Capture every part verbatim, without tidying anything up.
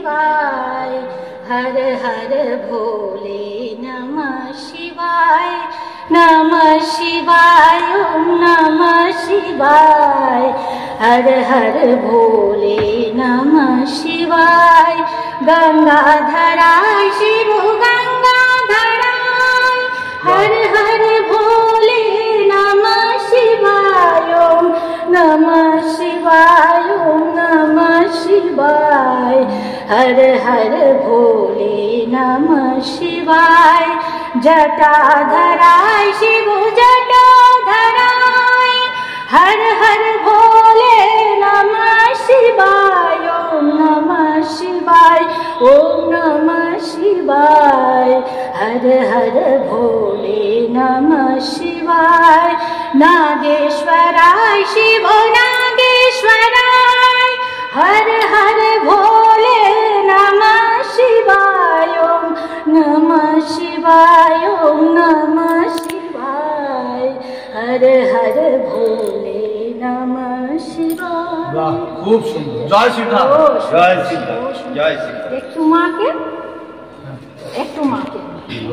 शिवाय हर हर भोले नमः शिवाय नमः शिवाय ओम नमः शिवाय हर हर भोले नमः शिवाय गंगाधराय शिव गंगाधराय हर हर भोले नमः शिवाय ओम नमः शिवाय ओम नमः शिवाय हर हर भोले नमः शिवाय जटाधराय शिव जटाधराय हर हर भोले नमः शिवाय ओम नमः शिवाय ओम नमः शिवाय हर हर भोले नमः शिवाय नागेश्वराय शिव नागेश्वराय हर हर भोले नमः शिवाय ओम नमः शिवाय ओम नमः शिवाय हर हर भोले नमः शिवाय। वाह खूब सुंदर। जय श्री राम। जय श्री राम। जय श्री राम। एक टू माँ के एक टू माँ के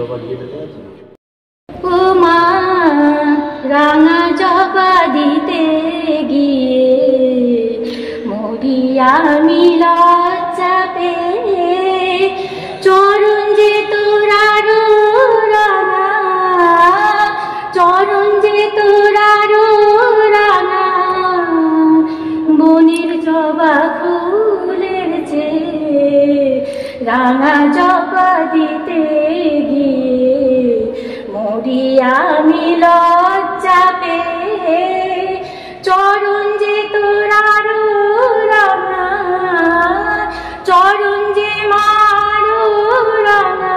ও মা রাঙা জবা দিতে গিয়ে মরিয়া আমি লজ্জা পেয়ে চরণ যে তোরারো রাঙা চরণ যে তোরারো রাঙা বনের জবা ফুলেছে রাঙা জবা দিতে গিয়ে মরিয়া আমি লজ্জা পেয়ে চরণ যে তোরারো রাঙা চরণ যে মারো রাঙা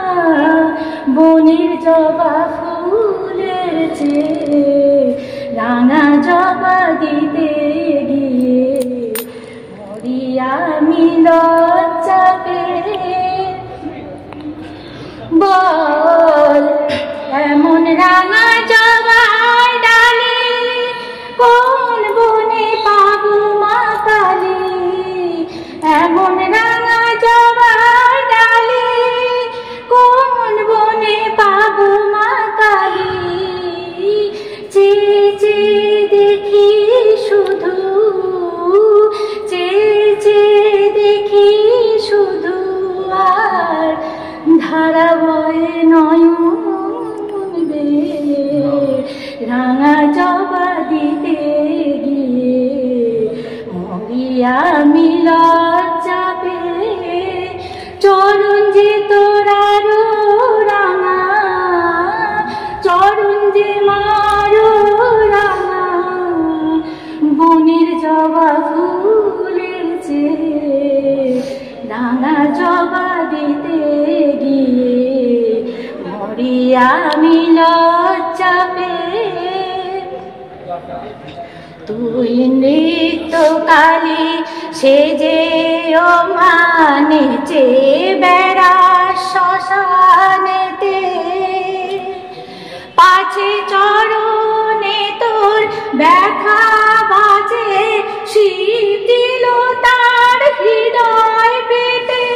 বনের জবা ফুলের চেয়ে রাঙা জবা দিতে গিয়ে মরিয়া আমি লজ্জা পেয়ে বল এমন রাঙা জবার ডালি কোন বনে পাবো মা কালী এমন রাঙা জবার ডালি কোন বনে পাবো মা কালী চেয়ে চেয়ে দেখি শুধু চেয়ে চেয়ে দেখি শুধু আর ধারা বয়ে নয়ন রাঙা জবা দিতে গিয়ে মরিয়া আমি লজ্জা পেয়ে চরণ যে তোরারো রাঙা চরণ যে মারো রাঙা বনের জবা ফুলের চেয়ে রাঙা জবা দিতে গিয়ে মরিয়া আমি লজ্জা পেয়ে তুই নৃত্যকালী সেজে ও মানেছে বেড়া শ্মশানেতে পাছে চরণে তোর ব্যথা বাজে শিব দিল তার হৃদয় পেতে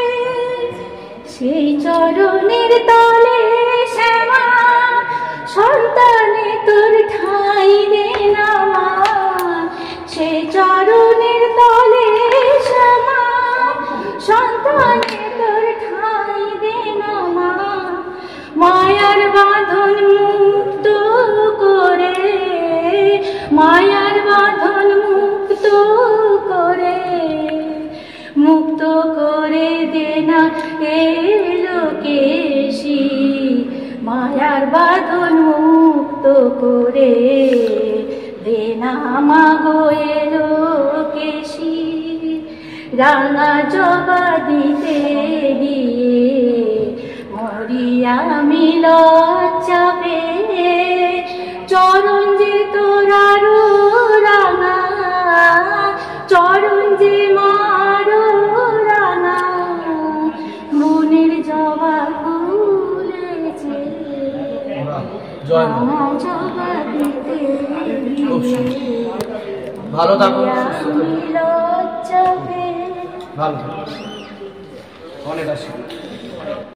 সেই চরণের তলে শ্যামা সন্তানে তোর ঠাঁই দে না মা সেই চরণের তলে শ্যামা সন্তানে তোর ঠাঁই দে না মা মায়ার বাঁধন মুক্ত করে মায়ার বাঁধন মুক্ত করে মুক্ত করে দে না এলোকেশি মায়ার বাঁধন মুক্ত করে দে না মাগো এলোকেশি রাঙা জবা দিতে গিয়ে মরিয়া আমি লজ্জা পেয়ে চরণ যে তোরারো রাঙা চরণ যে মারো রাঙা মনের জবা ফুলেছে রাঙা জবা দিতে ভালো থাকো লজ্জা পেয়ে ভালো অনেক আশীর্বাদ।